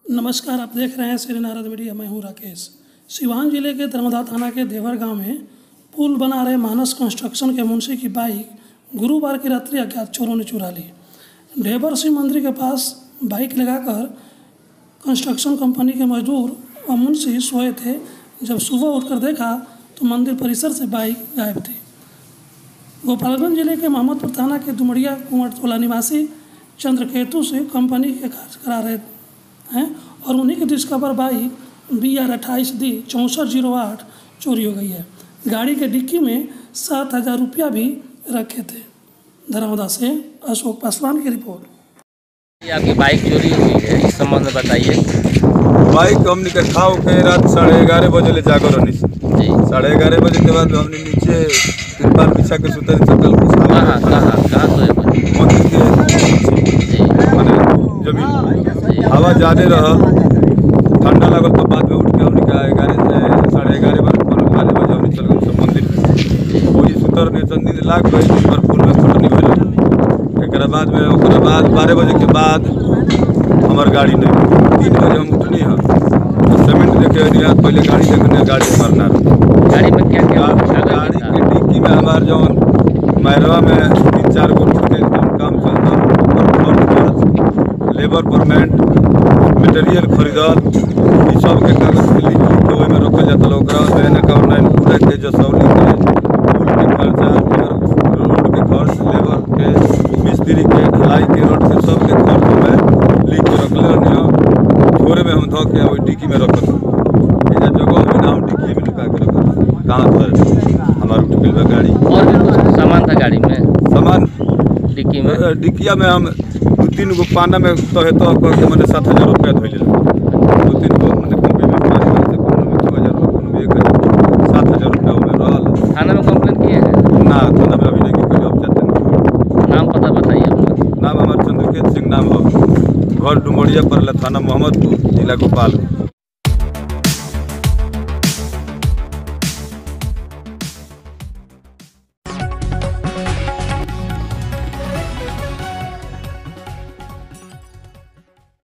नमस्कार, आप देख रहे हैं श्री नारद मीडिया। मैं हूं राकेश। सिवान जिले के धर्मदा थाना के देवर गांव में पुल बना रहे मानस कंस्ट्रक्शन के मुंशी की बाइक गुरुवार की रात्रि अज्ञात चोरों ने चुरा ली। ढेबर शिव मंदिर के पास बाइक लगाकर कंस्ट्रक्शन कंपनी के मजदूर व मुंशी सोए थे। जब सुबह उठकर देखा तो मंदिर परिसर से बाइक गायब थी। गोपालगंज जिले के मोहम्मदपुर थाना के दुमड़िया कुंवर टोला निवासी चंद्रकेतु से कंपनी के कार्य करा रहे हैं और उन्हीं की डिस्कवर बाइक BR 28D 6408 चोरी हो गई है। गाड़ी के डिक्की में 7,000 रुपया भी रखे थे। धर्मदा से अशोक पासवान की रिपोर्ट। ये आपकी बाइक चोरी हुई है, इस संबंध में बताइए। बाइक हमने के खाओ के रात 11:30 बजे ले जाकर रहनी जी। 11:30 बजे के बाद हमने नीचे तिरपाल बिछा के सुते सकल कहाँ सोए मंदिर के माने जमीन हवा ज़्यादा रहा, ठंडा लगल तो बाद में उठ के हमने कहा 11:30 बजे हमने चल गए सब मंदिर वही सुतर ने चंदी लाग गई पर पुल में खटनी भेल। एक बाद में 12 बजे के बाद हमार गाड़ी नहीं 3 बजे हम उठनी है तो सीमेंट देखे दिया। पहले गाड़ी देखने गाड़ी मरना गाड़ी में क्या गाड़ी के डिक्की में हमारे जौन मैरवा में 3-4 गो रोड के काम चलता लेबर परमेंट मटेरियल खरीदल ई सब के कागज के लिख के ओहि में रखल जाता। ओकरा में ऑनलाइन पूरा के जसौली के पुल के खर्चा रोड के खर्च लेबर के मिस्त्री के ढलाई के रोड के सब के खर्च में लिख के रखले रहनी। थोड़े में हम धो के ओहि डिक्की में रखत एजा जगह में नाम डिक्की में लुका के रखत कहाँ पर हमार उठ गेल गाड़ी। और भी कुछ सामान था गाड़ी में? सामान डिक्की में डिक्किया में हम 2-3 गो पाना में तो है तो कह के मैंने 7,000 रुपया धोई ले 2-3 गो मैंने कंपनी में 2,000 रुपया 7,000 रुपया में रहल। थाना में कंप्लेंट किए हैं? ना थाना में अभी नहीं की अब जाते नहीं। नाम पता बताइए अपना। नाम हमारे चंद्रकेत सिंह नाम हो, घर डुमड़िया पर थाना मोहम्मदपुर, जिला गोपाल।